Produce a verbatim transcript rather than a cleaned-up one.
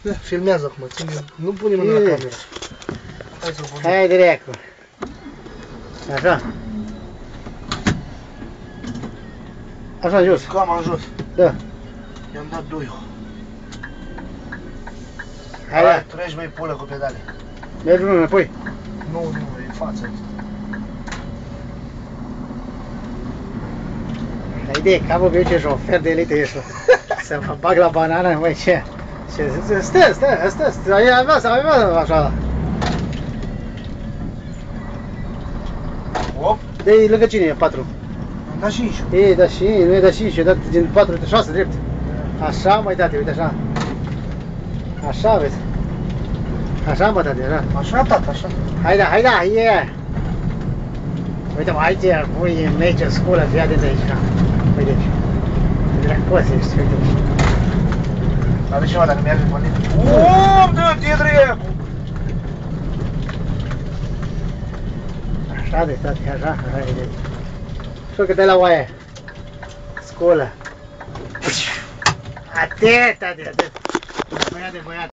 Da, filmează acum, ține, nu pune mâna la cameră. Hai să-l punem. Hai dracu. Așa. Așa jos. Cam în jos. Da. I-am dat doiul. Hai, Hai, treci băi pulă cu pedale. mergi unul înapoi. Nu, nu, e în față. Haide, capul meu ce șofer de elită ești. Să mă bag la banană, măi, ce? Ce? Stă, stă, stă, stă, ai avea, ai avea așa. Op, De lângă cine e? patru. am dat cinci. E, da și, nu e da și, și-o dat din patru, de șase, drept. Așa, măi, tate, uite așa. Așa, vezi. Așa, mă, tate, așa. Așa, tata, așa. Hai da, hai da, yeah! Uite, mă, aici, voi merge în sculă, fii atent aici, ha. Uite aici. Dracos ești, uite aici. Dar de ceva, dacă merge pe linie. Uuu, dă-te dracu! Așa de stat, așa, așa, uite aici. Și-o că dai la oaie. Sculă. Atât, atât, atât. Băiat de băiat.